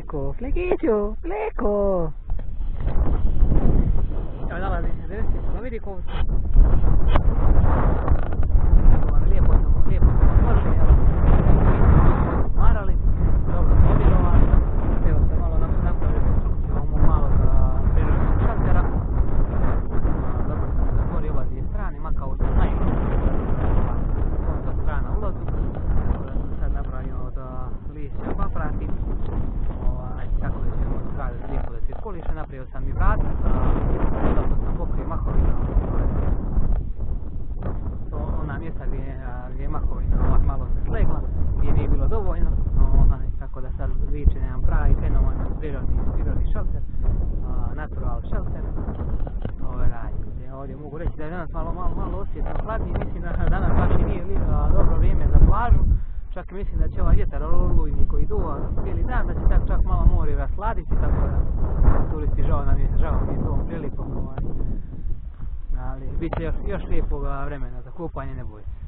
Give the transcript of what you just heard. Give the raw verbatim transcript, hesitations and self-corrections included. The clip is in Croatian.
Fleko, Flekiću, Fleko! Evo nalazi se devetsto, vidi ko su. Lijepo smo, lijepo smo odmorili, evo. Marali, dobro mobilovali. Evo se malo napravili konstrukciju ovom malo za prirodnog šaltera. Dobro sam se zatvorio oba dvije strane, makao sam najbolje. Onda strana ulazu. Tako da sam sad napravio od lišća paprati. Tako da ćemo napraviti lijepo da cirkuliše. Napravio sam i vrata. Zato sam pokrio mahovina. Ona mjesta gdje, gdje je mahovina malo se slegla, gdje nije bilo dovoljno. Tako da sad liči na jedan pravi fenomen prirodni, prirodni šalter. Natural shelter. Ovdje mogu reći da je danas malo, malo, malo osjetno hladnije. Mislim da danas baš i nije dobro vrijeme za plažu. Čak mislim da će ovaj vjetar olujni koji duva cijeli dan, da će tako čak malo more rasladiti, tako da turisti žao nam je, žao mi je tom prilikom. Ali bit će još, još lijepog vremena za kupanje, ne bojte.